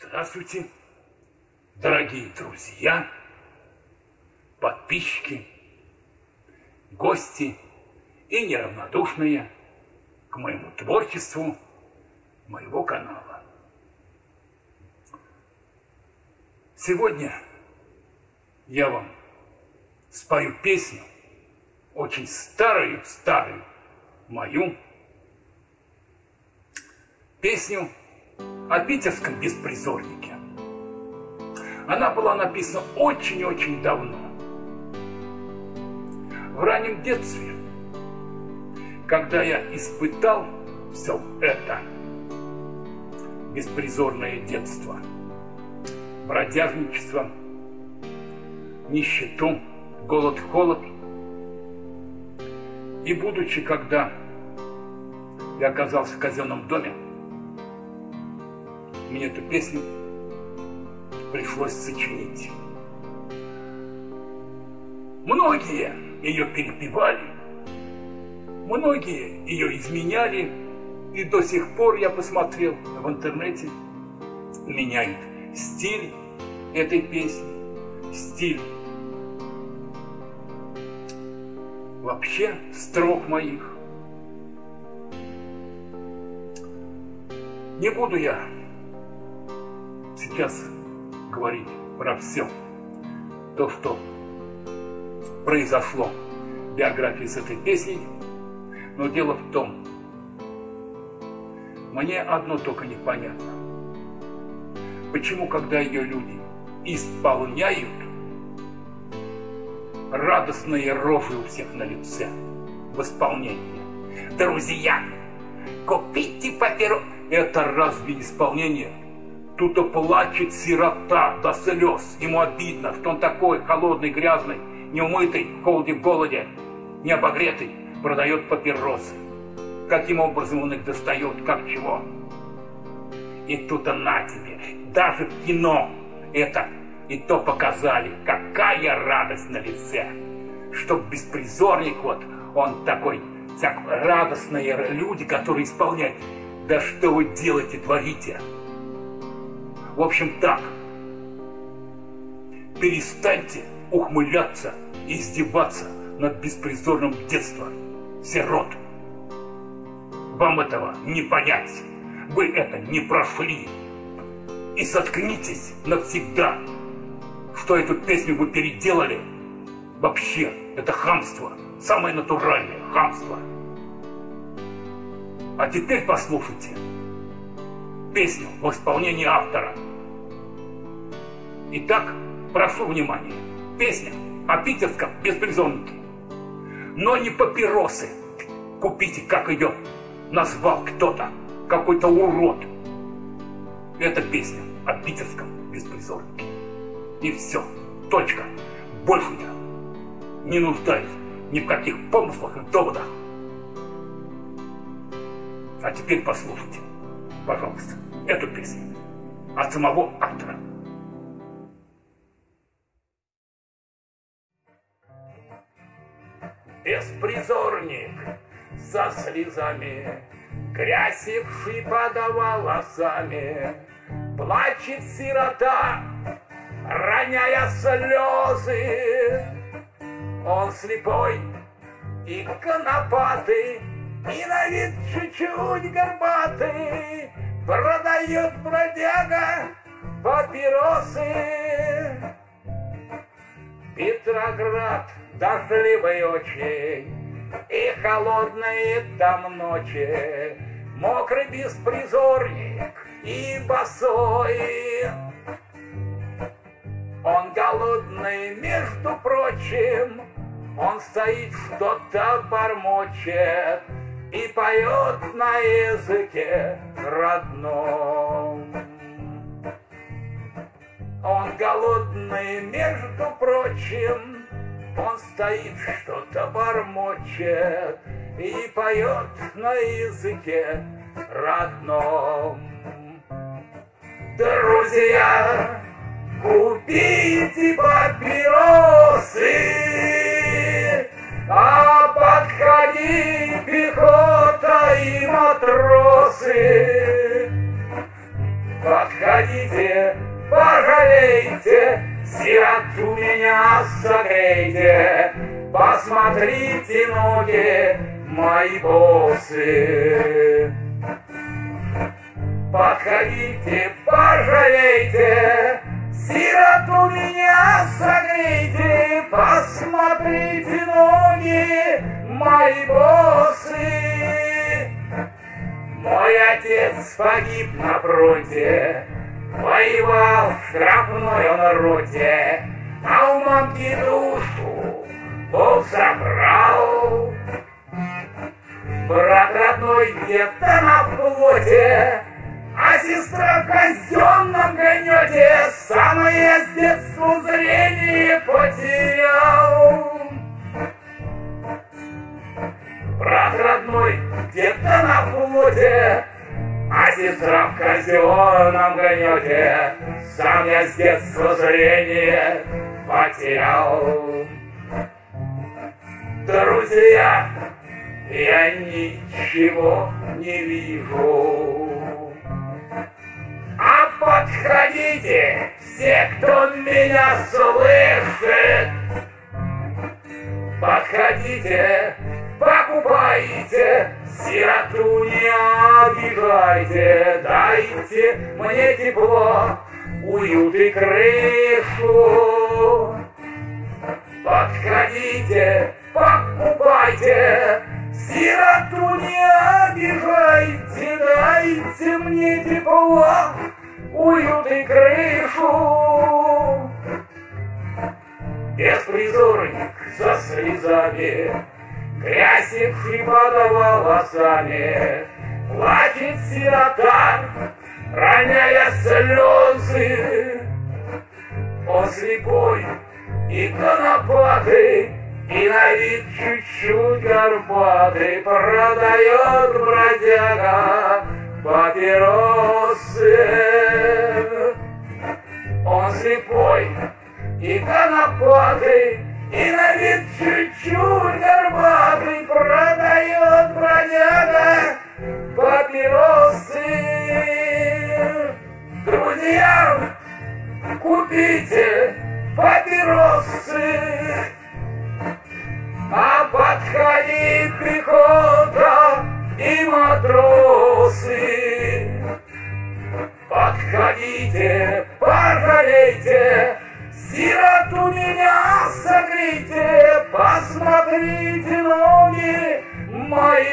Здравствуйте, дорогие друзья, подписчики, гости и неравнодушные к моему творчеству, моего канала. Сегодня я вам спою песню, очень старую мою песню о питерском беспризорнике. Она была написана очень-очень давно. В раннем детстве, когда я испытал все это беспризорное детство, бродяжничество, нищету, голод, холод. И будучи, когда я оказался в казенном доме, мне эту песню пришлось сочинить. Многие ее перепевали, многие ее изменяли, и до сих пор я посмотрел в интернете, меняют стиль этой песни, стиль вообще строк моих. Не буду я сейчас говорить про все то, что произошло в биографии с этой песней, но дело в том, мне одно только непонятно. Почему, когда ее люди исполняют, радостные рожи у всех на лице в исполнении? Друзья, купите папирос. Это разве исполнение? Тут-то плачет сирота до слез. Ему обидно, что он такой холодный, грязный, неумытый, в холоде, в голоде, не обогретый, продает папиросы. Каким образом он их достает, как чего? И тут-то на тебе. Даже в кино это и то показали. Какая радость на лице. Чтоб беспризорник, вот, он такой, радостные люди, которые исполняют. Да что вы делаете, творите? В общем, так. Перестаньте ухмыляться и издеваться над беспризорным детством сирот. Вам этого не понять. Вы это не прошли. И заткнитесь навсегда, что эту песню вы переделали. Вообще, это хамство. Самое натуральное хамство. А теперь послушайте песню в исполнении автора. Итак, прошу внимания. Песня о питерском беспризорнике. Но не папиросы купите, как ее назвал кто-то, какой-то урод. Это песня о питерском беспризорнике. И все. Точка. Больше я не нуждаюсь ни в каких помыслах и доводах. А теперь послушайте, пожалуйста, эту песню от самого автора. Беспризорник со слезами, грязивший под волосами, плачет сирота, роняя слезы. Он слепой и конопатый, и на вид чуть-чуть горбатый, продает бродяга папиросы. Петроград дождливый очень, и холодные там ночи, мокрый беспризорник и босой. Он голодный, между прочим, он стоит, что-то бормочет и поет на языке родном. Он голодный, между прочим, он стоит, что-то бормочет и поет на языке родном. Друзья, купите папиросы, а подходи пехота и матросы. подходите, пожалейте, сироту меня согрейте, посмотрите ноги мои босы. Подходите, пожалейте, сироту меня согрейте, посмотрите ноги мои босы. Мой отец погиб на фронте, воевал в штрафной он роте, а у мамки душу Бог забрал. Брат родной где-то на флоте, а сестра в казенном гнете. Сам я с детства зрение потерял. Брат родной где-то на флоте, а сестра в казенном гнете. Сам я с детства зрение потерял. Друзья, я ничего не вижу. А подходите, все, кто меня слышит. Подходите, покупайте, сироту не обижайте. Дайте мне тепло, уют и крышу. Подходите, покупайте, сироту не обижайте. Дайте мне тепло, уют и крышу. Беспризорник со слезами, грязь и под волосами, плачет сирота, роняя слезы. Он слепой и конопатый, и на вид чуть-чуть горбатый, продает бродяга папиросы. Он слепой и конопатый, и на вид чуть-чуть горбатый, продает бродяга папиросы. Друзья, купите папиросы, а подходит пехота и матросы. Подходите, пожалейте, сироту меня согрейте, посмотрите ноги мои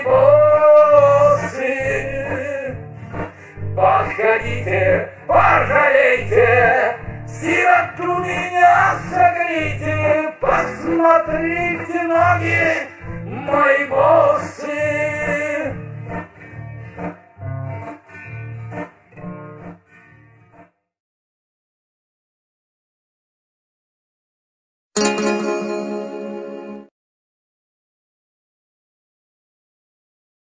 босы. Подходите, пожалейте, сироту меня согрейте, посмотрите ноги мои босы.